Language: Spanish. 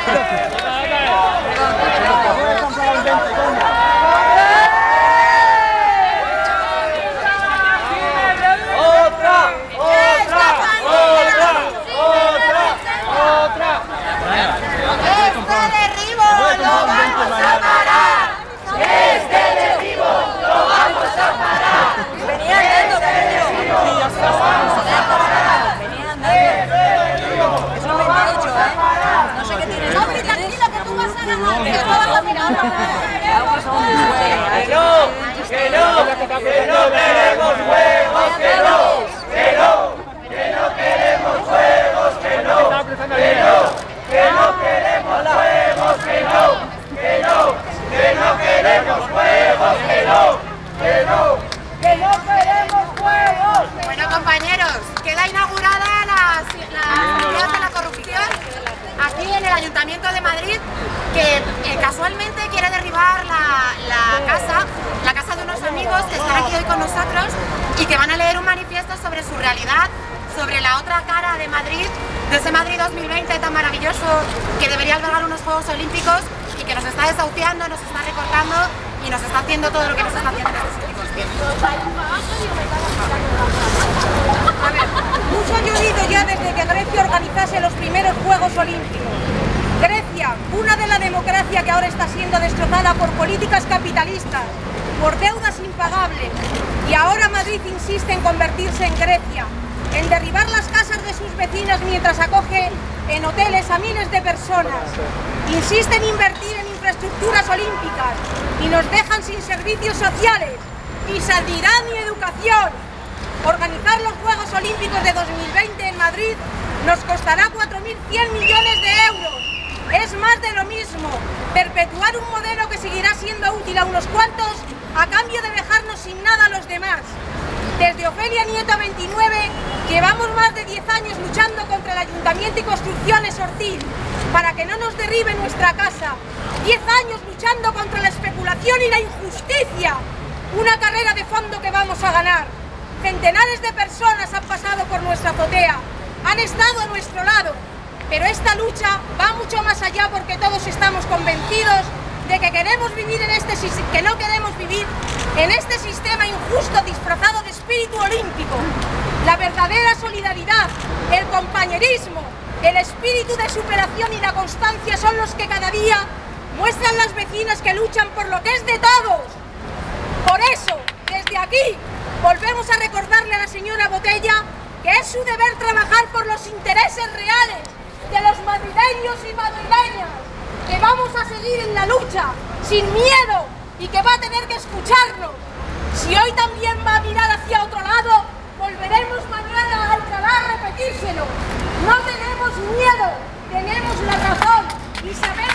Bueno, compañeros, queda inaugurada la unidad de la corrupción aquí en el Ayuntamiento de Madrid, que casualmente quiere derribar la casa de unos amigos que están aquí hoy con nosotros y que van a leer un manifiesto sobre su realidad, sobre la otra cara de Madrid, de ese Madrid 2020 tan maravilloso que debería albergar unos Juegos Olímpicos y que nos está desahuciando, nos está recortando y nos está haciendo todo lo que nos está haciendo en estos últimos tiempos. A ver, mucho ha llovido ya desde que Grecia organizase los primeros Juegos Olímpicos. Grecia, cuna de la democracia que ahora está siendo destrozada por políticas capitalistas, por deudas impagables, y ahora Madrid insiste en convertirse en Grecia, en derribar las casas de sus vecinas mientras acoge en hoteles a miles de personas, insiste en invertir en infraestructuras olímpicas y nos dejan sin servicios sociales, ni sanidad ni educación. Organizar los Juegos Olímpicos de 2020 en Madrid nos costará 4.100 millones de euros. Es más de lo mismo, perpetuar un modelo que seguirá siendo útil a unos cuantos a cambio de dejarnos sin nada a los demás. Desde Ofelia Nieto 29 llevamos más de 10 años luchando contra el Ayuntamiento y Construcciones Ortiz para que no nos derribe nuestra casa. 10 años luchando contra la especulación y la injusticia. Una carrera de fondo que vamos a ganar. Centenares de personas han pasado por nuestra azotea, han estado a nuestro lado, pero esta lucha va mucho más allá porque todos estamos convencidos de que queremos vivir no queremos vivir en este sistema injusto disfrazado de espíritu olímpico. La verdadera solidaridad, el compañerismo, el espíritu de superación y la constancia son los que cada día muestran las vecinas que luchan por lo que es de todos. Por eso, desde aquí, volvemos a recordarle a la señora Botella que es su deber trabajar por los intereses reales de los madrileños y madrileñas, que vamos a seguir en la lucha, sin miedo, y que va a tener que escucharnos. Si hoy también va a mirar hacia otro lado, volveremos mañana a Alcalá a repetírselo. No tenemos miedo, tenemos la razón y sabemos